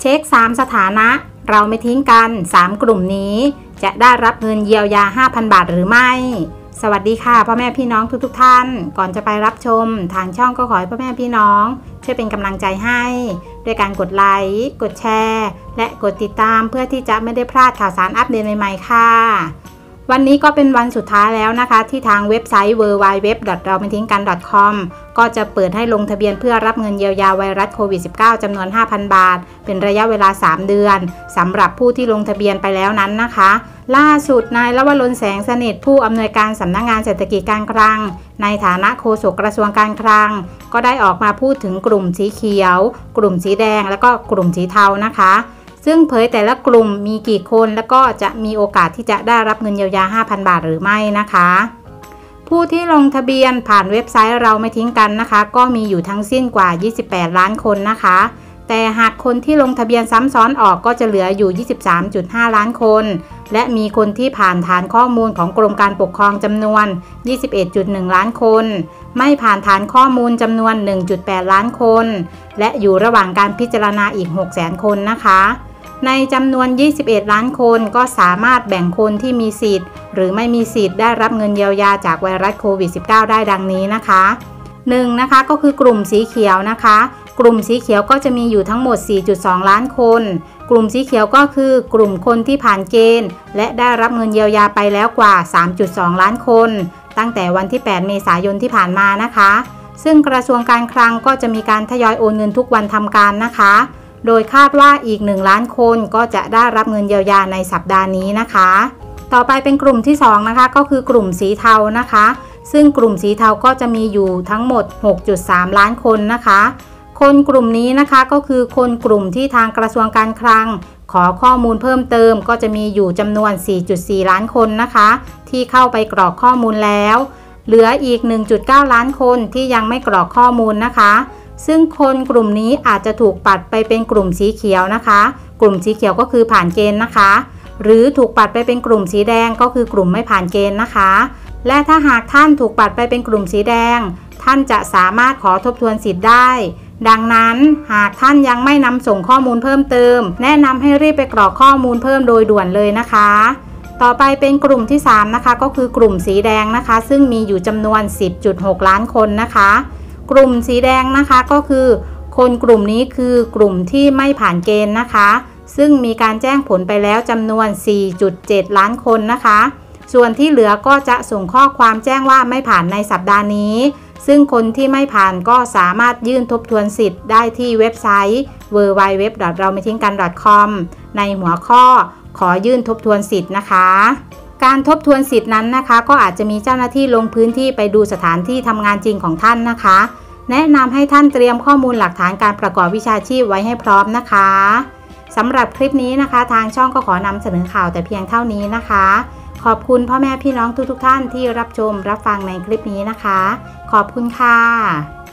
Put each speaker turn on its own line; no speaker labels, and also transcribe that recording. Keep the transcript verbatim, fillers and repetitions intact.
ช็คสามสถานะเราไม่ทิ้งกันสามกลุ่มนี้จะได้รับเงินเยียวยา ห้าพัน บาทหรือไม่สวัสดีค่ะพ่อแม่พี่น้องทุกๆท่านก่อนจะไปรับชมทางช่องก็ขอให้พ่อแม่พี่น้องช่วยเป็นกำลังใจให้ด้วยการกดไลค์กดแชร์และกดติดตามเพื่อที่จะไม่ได้พลาดข่าวสารอัปเดตใหม่ๆค่ะวันนี้ก็เป็นวันสุดท้ายแล้วนะคะที่ทางเว็บไซต์ ดับเบิลยู ดับเบิลยู ดับเบิลยู ดอท เราไม่ทิ้งกัน ดอท คอม ก็จะเปิดให้ลงทะเบียนเพื่อรับเงินเยียวยาไวรัสโควิด สิบเก้า จำนวน ห้าพัน บาทเป็นระยะเวลาสามเดือนสำหรับผู้ที่ลงทะเบียนไปแล้วนั้นนะคะล่าสุดนายลวรน แสงสนิทผู้อำนวยการสำนักงานเศรษฐกิจการคลังในฐานะโฆษกกระทรวงการคลังก็ได้ออกมาพูดถึงกลุ่มสีเขียวกลุ่มสีแดงแล้วก็กลุ่มสีเทานะคะซึ่งเผยแต่ละกลุ่มมีกี่คนแล้วก็จะมีโอกาสที่จะได้รับเงินเยียวยา ห้าพัน บาทหรือไม่นะคะผู้ที่ลงทะเบียนผ่านเว็บไซต์เราไม่ทิ้งกันนะคะก็มีอยู่ทั้งสิ้นกว่ายี่สิบแปดล้านคนนะคะแต่หากคนที่ลงทะเบียนซ้ำซ้อนออกก็จะเหลืออยู่ ยี่สิบสามจุดห้า ล้านคนและมีคนที่ผ่านฐานข้อมูลของกรมการปกครองจำนวน ยี่สิบเอ็ดจุดหนึ่ง ล้านคนไม่ผ่านฐานข้อมูลจำนวน หนึ่งจุดแปด ล้านคนและอยู่ระหว่างการพิจารณาอีก หกแสน คนนะคะในจำนวน ยี่สิบเอ็ด ล้านคนก็สามารถแบ่งคนที่มีสิทธิ์หรือไม่มีสิทธิ์ได้รับเงินเยียวยาจากไวรัสโควิด สิบเก้า ได้ดังนี้นะคะหนึ่งนะคะก็คือกลุ่มสีเขียวนะคะกลุ่มสีเขียวก็จะมีอยู่ทั้งหมด สี่จุดสอง ล้านคนกลุ่มสีเขียวก็คือกลุ่มคนที่ผ่านเกณฑ์และได้รับเงินเยียวยาไปแล้วกว่า สามจุดสอง ล้านคนตั้งแต่วันที่แปดเมษายนที่ผ่านมานะคะซึ่งกระทรวงการคลังก็จะมีการทยอยโอนเงินทุกวันทำการนะคะโดยคาดว่าอีกหนึ่งล้านคนก็จะได้รับเงินเยียวยาในสัปดาห์นี้นะคะต่อไปเป็นกลุ่มที่สองนะคะก็คือกลุ่มสีเทานะคะซึ่งกลุ่มสีเทาก็จะมีอยู่ทั้งหมด หกจุดสาม ล้านคนนะคะคนกลุ่มนี้นะคะก็คือคนกลุ่มที่ทางกระทรวงการคลังขอข้อมูลเพิ่มเติมก็จะมีอยู่จำนวน สี่จุดสี่ ล้านคนนะคะที่เข้าไปกรอกข้อมูลแล้วเหลืออีก หนึ่งจุดเก้า ล้านคนที่ยังไม่กรอกข้อมูลนะคะซึ่งคนกลุ่มนี้อาจจะถูกปัดไปเป็นกลุ่มสีเขียวนะคะกลุ่มสีเขียวก็คือผ่านเกณฑ์นะคะหรือถูกปัดไปเป็นกลุ่มสีแดงก็คือกลุ่มไม่ผ่านเกณฑ์นะคะและถ้าหากท่านถูกปัดไปเป็นกลุ่มสีแดงท่านจะสามารถขอทบทวนสิทธิ์ได้ดังนั้นหากท่านยังไม่นำส่งข้อมูลเพิ่มเติมแนะนำให้รีบไปกรอกข้อมูลเพิ่มโดยด่วนเลยนะคะต่อไปเป็นกลุ่มที่สามนะคะก็คือกลุ่มสีแดงนะคะซึ่งมีอยู่จำนวน สิบจุดหก ล้านคนนะคะกลุ่มสีแดงนะคะก็คือคนกลุ่มนี้คือกลุ่มที่ไม่ผ่านเกณฑ์นะคะซึ่งมีการแจ้งผลไปแล้วจำนวน สี่จุดเจ็ด ล้านคนนะคะส่วนที่เหลือก็จะส่งข้อความแจ้งว่าไม่ผ่านในสัปดาห์นี้ซึ่งคนที่ไม่ผ่านก็สามารถยื่นทบทวนสิทธิ์ได้ที่เว็บไซต์ ดับเบิลยู ดับเบิลยู ดับเบิลยู ดอท เราไม่ทิ้งกัน ดอท คอม ในหัวข้อขอยื่นทบทวนสิทธิ์นะคะการทบทวนสิทธิ์นั้นนะคะก็อาจจะมีเจ้าหน้าที่ลงพื้นที่ไปดูสถานที่ทำงานจริงของท่านนะคะแนะนำให้ท่านเตรียมข้อมูลหลักฐานการประกอบวิชาชีพไว้ให้พร้อมนะคะสำหรับคลิปนี้นะคะทางช่องก็ขอนำเสนอข่าวแต่เพียงเท่านี้นะคะขอบคุณพ่อแม่พี่น้องทุกๆท่านที่รับชมรับฟังในคลิปนี้นะคะขอบคุณค่ะ